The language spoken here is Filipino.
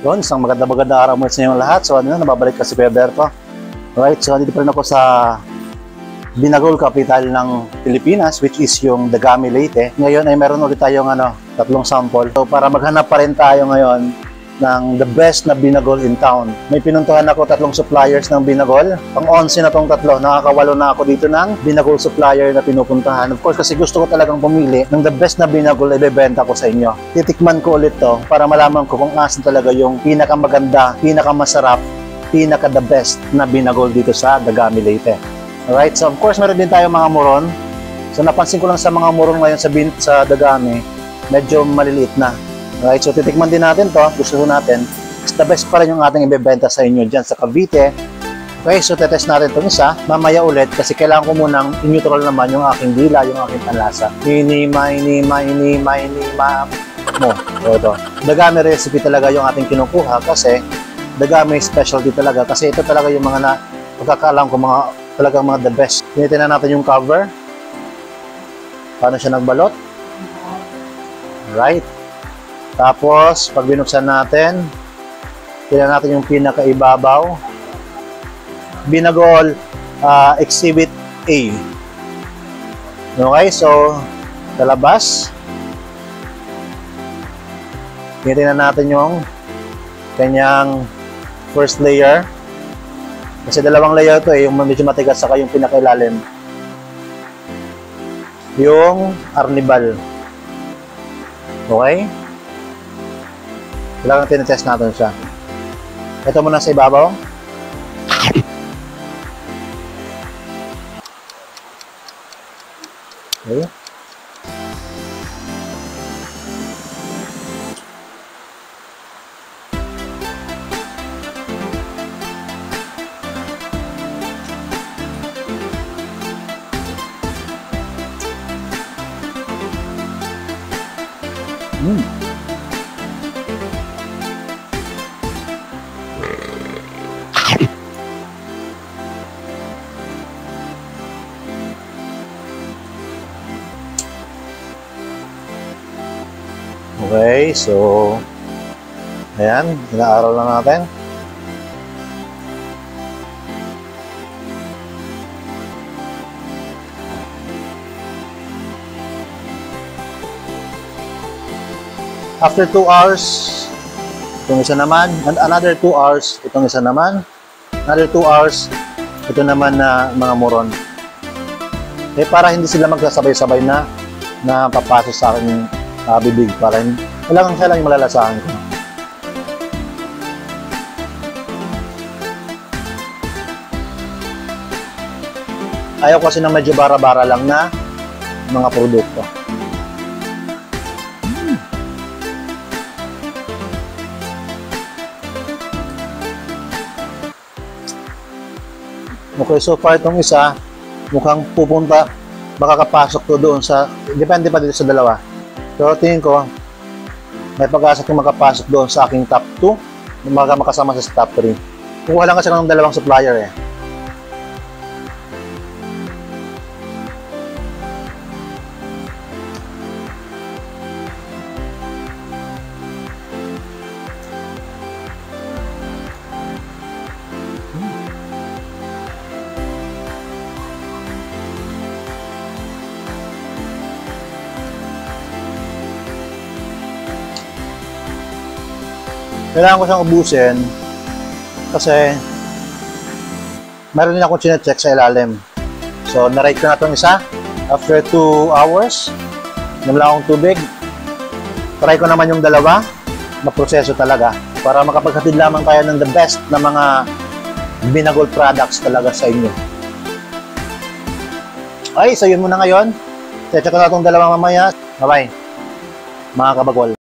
Yun, isang maganda araw mo sa inyong lahat. So, nababalik ka si Kuya Berto. Alright, so dito pa rin ako sa Binagol, capital ng Pilipinas, which is yung Dagami, Leyte. Ngayon ay meron ulit tayong tatlong sample. So, para maghanap pa rin tayo ngayon ng the best na Binagol in town. May pinuntuhan ako tatlong suppliers ng Binagol. Pang-11 na tong tatlo. Nakakawalo na ako dito ng Binagol supplier na pinupuntahan. Of course, kasi gusto ko talagang pumili ng the best na Binagol na ibebenta ko sa inyo. Titikman ko ulit to para malaman ko kung asan talaga yung pinakamaganda, pinakamasarap, pinaka-the best na Binagol dito sa Dagami, Leyte. Alright, so of course, meron din tayo mga muron. So napansin ko lang sa mga muron ngayon sa Dagami, medyo maliliit na. Alright, so titikman din natin to. Gusto ko natin. The best pa rin yung ating ibebenta sa inyo dyan sa Cavite. Okay, so tetest natin itong isa. Mamaya ulit kasi kailangan ko munang in-neutral naman yung aking dila, yung aking panlasa. Inima mo. So ito. Dagami recipe talaga yung ating kinukuha kasi Dagami specialty talaga kasi ito talaga yung mga pagkakaalam ko talagang mga the best. Tinitingnan natin yung cover. Paano siya nagbalot? Alright. Tapos, pag binuksan natin, tingnan natin yung pinakaibabaw. Binagol Exhibit A. Okay, so, sa labas, tingnan natin yung kanyang first layer. Kasi dalawang layer to yung medyo matigas saka yung pinakailalim. Yung arnibal. Okay? Kailangan tinetest natin siya. Ito muna sa ibabaw. Okay. Okay, so ayan, inaaral na natin. After 2 hours, itong isa naman, and another 2 hours, itong isa naman, another 2 hours, ito naman na mga moron. Eh, para hindi sila magsasabay-sabay na papasok sa akin bibig, para kailangan siya lang yung malalasahan ko. Ayaw kasi ng medyo bara-bara lang na mga produkto. Okay, so far itong isa, mukhang pupunta, baka kapasok to doon sa, depende pa dito sa dalawa. Pero tingin ko, may pag-asa kung makapasok doon sa aking top 2, makasama sa top 3. Kukuha lang kasi ng dalawang supplier eh. Kailangan ko siyang ubusin kasi meron din akong chinecheck sa ilalim. So, na-rate ko na itong isa. After 2 hours, namla akong tubig. Try ko naman yung dalawa. Maproseso talaga. Para makapaghatid lamang tayo ng the best na mga Binagol products talaga sa inyo. Okay, so yun muna ngayon. Check ko na itong dalawa mamaya. Bye-bye, mga kabagol.